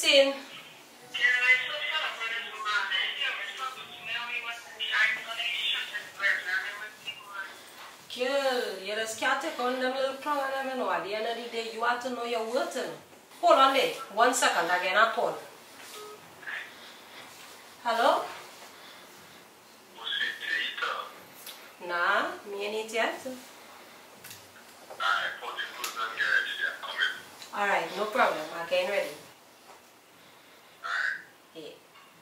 Christine. Girl, you just can't take on them little crown and them, at the end of the day, you have to know your worth. Hold on there. 1 second, again, I call. Hello? Nah, me ain't yet. Alright, no problem. I'm getting ready. Yeah.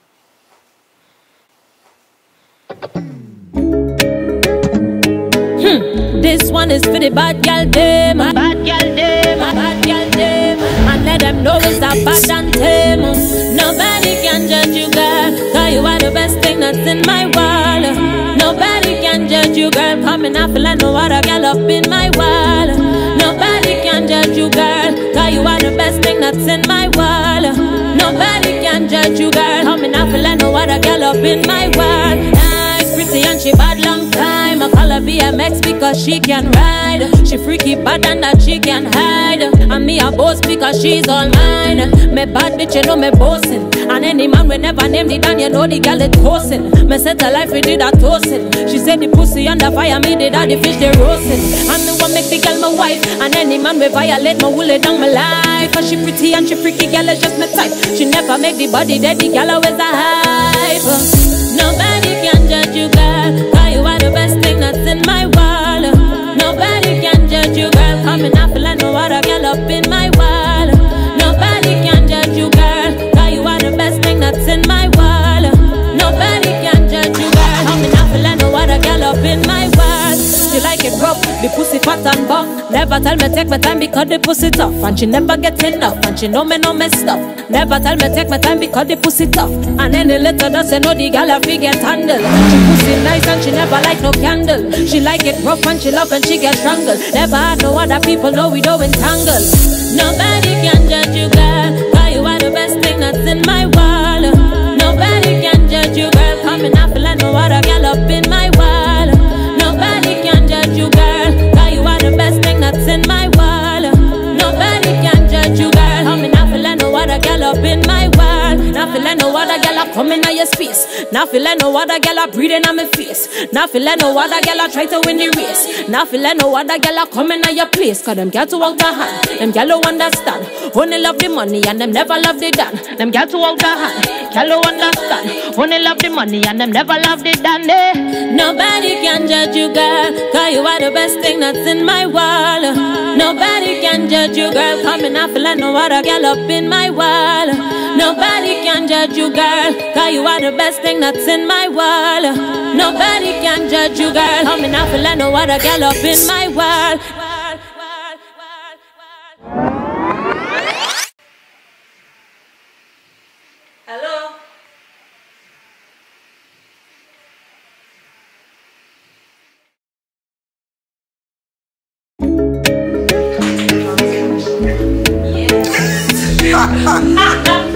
This one is for the bad girl them, bad girl them, bad girl them, and let them know it's a bad and tame. Nobody can judge you, girl, cause you are the best thing that's in my world. Nobody can judge you, girl, coming off like no other girl up in my world. Nobody can judge you, girl, cause you are the best thing that's in my world. Nobody can judge you, girl, coming off like no other girl up in my world. Pretty and she bad long time. I call her BMX because she can ride. She freaky bad and that she can hide. And me a boss because she's all mine. Me bad bitch, you know me bossing. And any man we never named it and you know the girl it toasting. Me set her life, we did a toasting. She said the pussy under fire, me did all the fish they roasting. And me want make the girl my wife. And any man we violate, me will it down my life. Cause she pretty and she freaky, girl is just my type. She never make the body dead, the girl always a hype. Nobody can judge you, girl, cause you are the best thing that's in my world. Nobody can judge you, girl, coming off like no other girl up in my world. Nobody can judge you, girl, cause you are the best thing that's in my world. Nobody can judge you, girl, coming off like no other girl up in my world. She like it rough, the pussy fat and buff. Never tell me take my time because the pussy tough. And she never get enough, and she know me no mess up. Never tell me take my time because the pussy tough. And any little does you know the girl have to get handled. She pussy nice and she never like no candle. She like it rough and she love and she get strangled. Never had no other people know we don't entangle. Nobody can judge you, girl, cause you are the best thing that's in my world. Nobody can judge you, girl, coming off like no other girl up in my world. Nobody can judge you, girl, cause you are the best thing that's in my world. Nobody can judge you, girl, coming off like no other girl up in my world. Now feel like no other girl coming at your space. Now feel like no other girl breathing on my face. Now feel like no other girl try to win the race. Now feel like no other girl coming at your place. Cause them girl too out the hand, them girl don't understand. Only love the money and them never love the dan. Them girl too out the hand, girl don't understand. Only love the money and them never love the dan. Nobody can judge you, girl, cause you are the best thing that's in my world. Nobody can judge you, girl, coming off like no other girl up in my world. Nobody can judge you, girl, cause you are the best thing that's in my world. Nobody can judge you, girl, coming off like no other girl up in my world. Hello? Yeah.